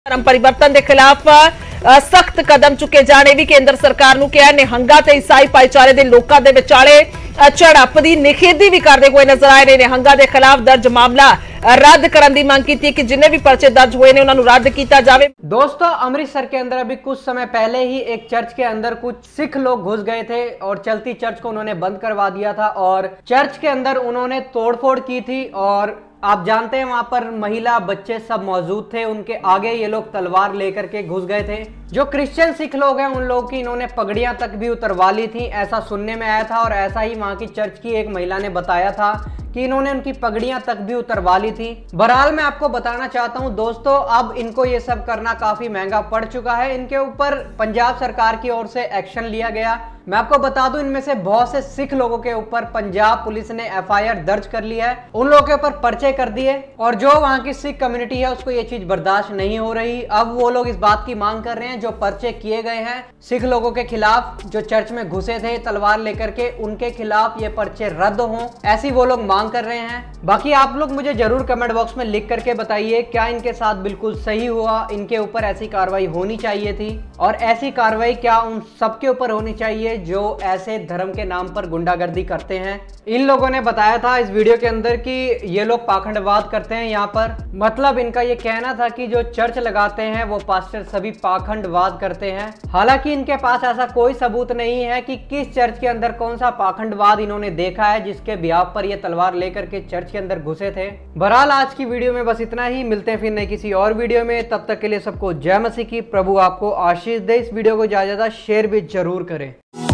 ਧਰਮ परिवर्तन के खिलाफ सख्त कदम चुके जाने भी केंद्र सरकार ਨੂੰ ਕਿਹਾ। ਨਿਹੰਗਾ ਤੇ ਈਸਾਈ ਭਾਈਚਾਰੇ ਦੇ ਲੋਕਾਂ ਦੇ ਵਿਚਾਲੇ ਝੜਪ ਦੀ ਨਿਖੇਧੀ ਵੀ ਕਰਦੇ ਹੋਏ ਨਜ਼ਰ ਆਏ ਨੇ। ਨਿਹੰਗਾ ਦੇ ਖਿਲਾਫ ਦਰਜ ਮਾਮਲਾ रद्द करने की मांग की थी कि जिन्हें भी पर्चे दर्ज हुए ने उन्हें रद्द किया जाए। दोस्तों, अमृतसर के अंदर अभी कुछ समय पहले ही एक चर्च के अंदर कुछ सिख लोग घुस गए थे और चलती चर्च को उन्होंने बंद करवा दिया था और चर्च के अंदर उन्होंने तोड़फोड़ की थी और आप जानते हैं वहां पर महिला बच्चे सब मौजूद थे। उनके आगे ये लोग तलवार लेकर के घुस गए थे। जो क्रिश्चियन सिख लोग हैं उन लोगों की इन्होंने पगड़ियां तक भी उतरवा ली थी, ऐसा सुनने में आया था। और ऐसा ही वहां की चर्च की एक महिला ने बताया था कि इन्होंने उनकी पगड़ियां तक भी उतरवा ली थी। बहरहाल मैं आपको बताना चाहता हूं दोस्तों, अब इनको ये सब करना काफी महंगा पड़ चुका है। इनके ऊपर पंजाब सरकार की ओर से एक्शन लिया गया। मैं आपको बता दूं, इनमें से बहुत से सिख लोगों के ऊपर पंजाब पुलिस ने FIR दर्ज कर लिया है, उन लोगों के ऊपर पर्चे कर दिए। और जो वहां की सिख कम्युनिटी है उसको ये चीज बर्दाश्त नहीं हो रही। अब वो लोग इस बात की मांग कर रहे हैं, जो पर्चे किए गए हैं सिख लोगों के खिलाफ जो चर्च में घुसे थे तलवार लेकर के, उनके खिलाफ ये पर्चे रद्द हों, ऐसी वो लोग मांग कर रहे हैं। बाकी आप लोग मुझे जरूर कमेंट बॉक्स में लिख करके बताइए, क्या इनके साथ बिल्कुल सही हुआ, इनके ऊपर ऐसी कार्रवाई होनी चाहिए थी और ऐसी कार्रवाई क्या उन सबके ऊपर होनी चाहिए जो ऐसे धर्म के नाम पर गुंडागर्दी करते हैं। इन लोगों ने बताया था इस वीडियो के अंदर कि ये लोग पाखंडवाद करते हैं यहाँ पर, मतलब इनका ये कहना था कि जो चर्च लगाते हैं वो पास्टर सभी पाखंडवाद करते हैं। हालांकि इनके पास ऐसा कोई सबूत नहीं है कि किस चर्च के अंदर कौन सा पाखंडवाद इन्होंने देखा है जिसके बिहाफ पर ये तलवार लेकर के चर्च के अंदर घुसे थे। बहरहाल आज की वीडियो में बस इतना ही, मिलते हैं फिर नए किसी और वीडियो में। तब तक के लिए सबको जय मसीह की, प्रभु आपको आशीष दे। इस वीडियो को ज्यादा शेयर भी जरूर करें।